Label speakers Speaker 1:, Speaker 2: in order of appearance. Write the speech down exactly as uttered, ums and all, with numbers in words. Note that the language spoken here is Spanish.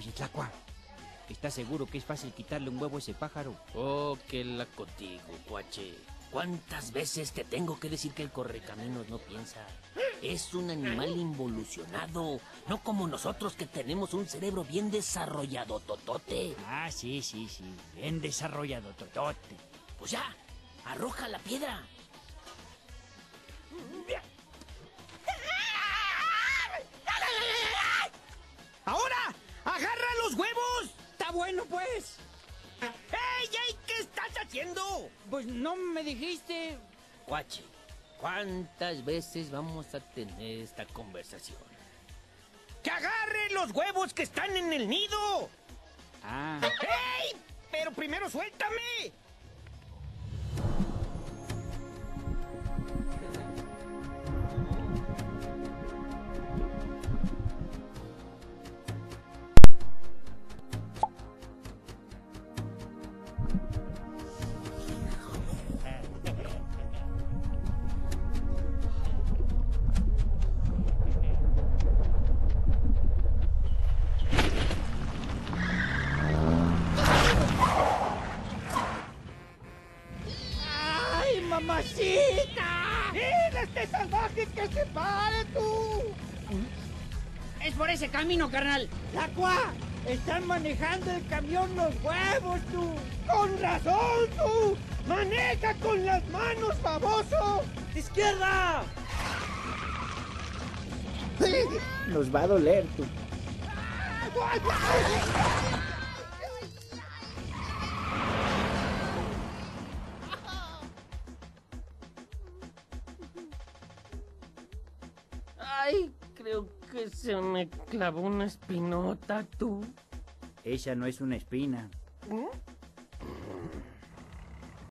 Speaker 1: Oye, Tlacua, ¿estás seguro que es fácil quitarle un huevo a ese pájaro?
Speaker 2: Oh, que la contigo, guache. ¿Cuántas veces te tengo que decir que el correcaminos no piensa? Es un animal involucionado, no como nosotros que tenemos un cerebro bien desarrollado, totote.
Speaker 1: Ah, sí, sí, sí, bien desarrollado, totote.
Speaker 2: Pues ya, arroja la piedra.
Speaker 1: ¡Ahora! ¡Agarra los huevos! ¡Está bueno, pues!
Speaker 2: ¡Ey, ey! ¿Qué estás haciendo?
Speaker 1: Pues no me dijiste...
Speaker 2: Guache, ¿cuántas veces vamos a tener esta conversación? ¡Que agarre los huevos que están en el nido!
Speaker 1: Ah...
Speaker 2: ¡Ey! ¡Pero primero suéltame!
Speaker 1: ¡Mamacita!
Speaker 3: ¡Mira este salvaje que se pare tú!
Speaker 1: Es por ese camino, carnal.
Speaker 3: ¡Tlacua! ¡Están manejando el camión los huevos, tú! ¡Con razón, tú! ¡Maneja con las manos, baboso! ¡Izquierda!
Speaker 4: Nos va a doler, tú.
Speaker 2: Ay, creo que se me clavó una espinota, tú.
Speaker 4: Esa no es una espina.
Speaker 2: ¿Mm?